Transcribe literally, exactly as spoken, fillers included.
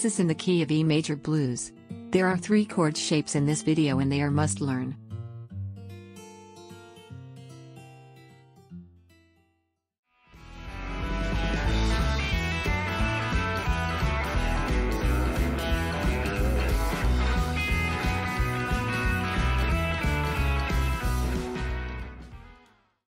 This is in the key of E major blues. There are three chord shapes in this video and they are must learn.